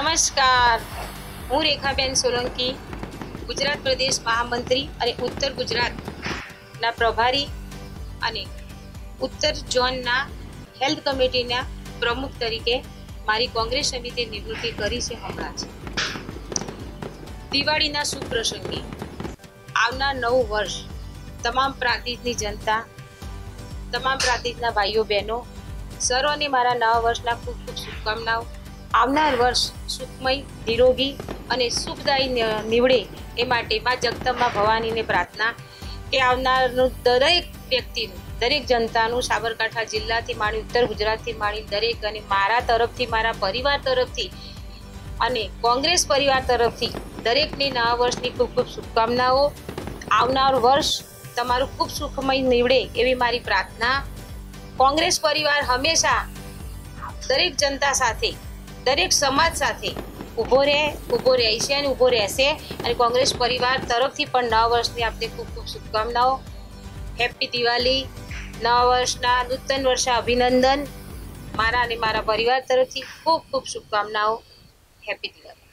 નમસ્કાર, હું રેખાબેન સોલંકી, ગુજરાત પ્રદેશ મહામંત્રી અને ઉત્તર ગુજરાતના પ્રભારી અને ઉત્તર ઝોનના હેલ્થ કમિટીના પ્રમુખ તરીકે મારી કોંગ્રેસ સમિતિ નિવૃત્તિ કરી છે. હમણાં જ દિવાળીના શુભ પ્રસંગે આવનાર નવું વર્ષ તમામ પ્રાંતિજની જનતા, તમામ પ્રાંતિજના ભાઈઓ બહેનો સર્વને મારા નવા વર્ષના ખૂબ ખૂબ શુભકામનાઓ. આવનાર વર્ષ સુખમય, નિરોગી અને સુખદાયી નીવડે એ માટે મા જગદંબા ભવાનીને પ્રાર્થના કે આવનારનું દરેક વ્યક્તિનું, દરેક જનતાનું, સાબરકાંઠા જિલ્લાથી માંડી ઉત્તર ગુજરાતથી માંડી દરેક, અને મારા તરફથી, મારા પરિવાર તરફથી અને કોંગ્રેસ પરિવાર તરફથી દરેકને નવા વર્ષની ખૂબ ખૂબ શુભકામનાઓ. આવનાર વર્ષ તમારું ખૂબ સુખમય નીવડે એવી મારી પ્રાર્થના. કોંગ્રેસ પરિવાર હંમેશા દરેક જનતા સાથે, દરેક સમાજ સાથે ઊભો રહે છે અને ઊભો રહેશે. અને કોંગ્રેસ પરિવાર તરફથી પણ નવા વર્ષની આપને ખૂબ ખૂબ શુભકામનાઓ. હેપી દિવાળી, નવા વર્ષના નૂતન વર્ષા અભિનંદન. મારા અને મારા પરિવાર તરફથી ખૂબ ખૂબ શુભકામનાઓ. હેપી દિવાળી.